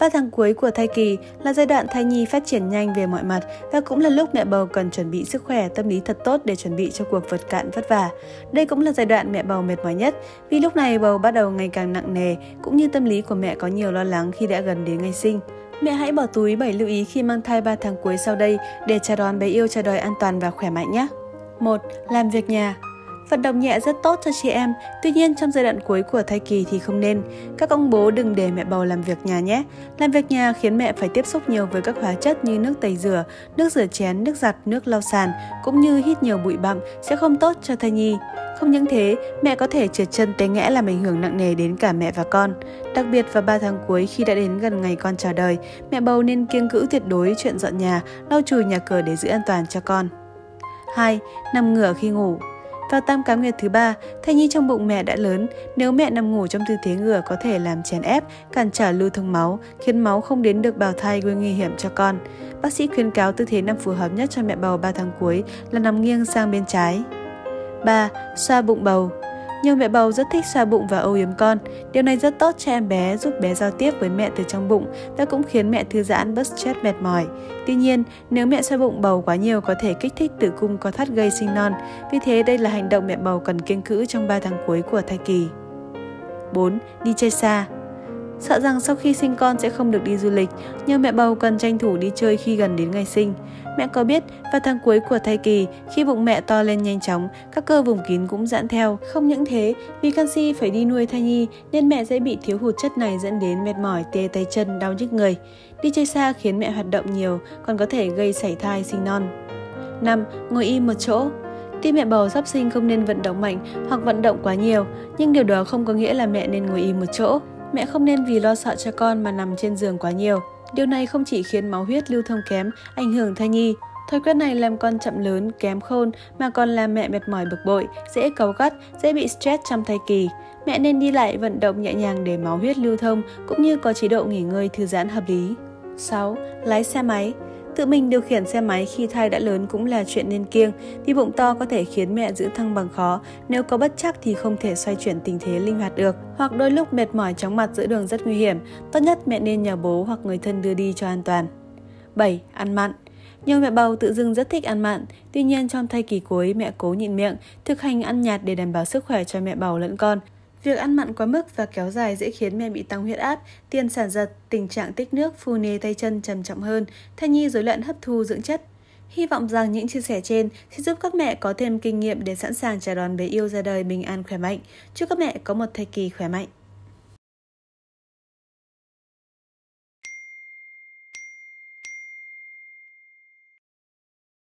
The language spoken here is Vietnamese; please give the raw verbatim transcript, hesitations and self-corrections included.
ba tháng cuối của thai kỳ là giai đoạn thai nhi phát triển nhanh về mọi mặt và cũng là lúc mẹ bầu cần chuẩn bị sức khỏe tâm lý thật tốt để chuẩn bị cho cuộc vật cạn vất vả. Đây cũng là giai đoạn mẹ bầu mệt mỏi nhất vì lúc này bầu bắt đầu ngày càng nặng nề, cũng như tâm lý của mẹ có nhiều lo lắng khi đã gần đến ngày sinh. Mẹ hãy bỏ túi bảy lưu ý khi mang thai ba tháng cuối sau đây để chào đón bé yêu chào đời an toàn và khỏe mạnh nhé. một. Làm việc nhà. Vận động nhẹ rất tốt cho chị em, tuy nhiên trong giai đoạn cuối của thai kỳ thì không nên. Các ông bố đừng để mẹ bầu làm việc nhà nhé. Làm việc nhà khiến mẹ phải tiếp xúc nhiều với các hóa chất như nước tẩy rửa, nước rửa chén, nước giặt, nước lau sàn, cũng như hít nhiều bụi bặm sẽ không tốt cho thai nhi. Không những thế, mẹ có thể trượt chân té ngã làm ảnh hưởng nặng nề đến cả mẹ và con. Đặc biệt vào ba tháng cuối khi đã đến gần ngày con chào đời, mẹ bầu nên kiêng cữ tuyệt đối chuyện dọn nhà, lau chùi nhà cửa để giữ an toàn cho con. hai. Nằm ngửa khi ngủ. Vào tam cá nguyệt thứ ba, thai nhi trong bụng mẹ đã lớn. Nếu mẹ nằm ngủ trong tư thế ngửa có thể làm chèn ép, cản trở lưu thông máu, khiến máu không đến được bào thai gây nguy hiểm cho con. Bác sĩ khuyến cáo tư thế nằm phù hợp nhất cho mẹ bầu ba tháng cuối là nằm nghiêng sang bên trái. ba. Xoa bụng bầu. Nhiều mẹ bầu rất thích xoa bụng và âu yếm con. Điều này rất tốt cho em bé, giúp bé giao tiếp với mẹ từ trong bụng và cũng khiến mẹ thư giãn, bớt stress mệt mỏi. Tuy nhiên, nếu mẹ xoa bụng bầu quá nhiều có thể kích thích tử cung co thắt gây sinh non. Vì thế, đây là hành động mẹ bầu cần kiêng cữ trong ba tháng cuối của thai kỳ. bốn. Đi chơi xa. Sợ rằng sau khi sinh con sẽ không được đi du lịch, nhiều mẹ bầu cần tranh thủ đi chơi khi gần đến ngày sinh. Mẹ có biết, vào tháng cuối của thai kỳ, khi bụng mẹ to lên nhanh chóng, các cơ vùng kín cũng giãn theo. Không những thế, vì canxi phải đi nuôi thai nhi nên mẹ dễ bị thiếu hụt chất này dẫn đến mệt mỏi, tê tay chân, đau nhức người. Đi chơi xa khiến mẹ hoạt động nhiều, còn có thể gây sảy thai sinh non. năm. Ngồi im một chỗ. Tuy mẹ bầu sắp sinh không nên vận động mạnh hoặc vận động quá nhiều, nhưng điều đó không có nghĩa là mẹ nên ngồi im một chỗ. Mẹ không nên vì lo sợ cho con mà nằm trên giường quá nhiều. Điều này không chỉ khiến máu huyết lưu thông kém, ảnh hưởng thai nhi. Thói quen này làm con chậm lớn, kém khôn mà còn làm mẹ mệt mỏi bực bội, dễ cáu gắt, dễ bị stress trong thai kỳ. Mẹ nên đi lại vận động nhẹ nhàng để máu huyết lưu thông cũng như có chế độ nghỉ ngơi thư giãn hợp lý. sáu. Lái xe máy. Tự mình điều khiển xe máy khi thai đã lớn cũng là chuyện nên kiêng, vì bụng to có thể khiến mẹ giữ thăng bằng khó, nếu có bất trắc thì không thể xoay chuyển tình thế linh hoạt được, hoặc đôi lúc mệt mỏi chóng mặt giữa đường rất nguy hiểm, tốt nhất mẹ nên nhờ bố hoặc người thân đưa đi cho an toàn. bảy. Ăn mặn. Nhiều mẹ bầu tự dưng rất thích ăn mặn, tuy nhiên trong thai kỳ cuối mẹ cố nhịn miệng, thực hành ăn nhạt để đảm bảo sức khỏe cho mẹ bầu lẫn con. Việc ăn mặn quá mức và kéo dài dễ khiến mẹ bị tăng huyết áp, tiền sản giật, tình trạng tích nước, phù nề tay chân trầm trọng hơn, thai nhi rối loạn hấp thu dưỡng chất. Hy vọng rằng những chia sẻ trên sẽ giúp các mẹ có thêm kinh nghiệm để sẵn sàng chào đón bé yêu ra đời bình an khỏe mạnh. Chúc các mẹ có một thai kỳ khỏe mạnh.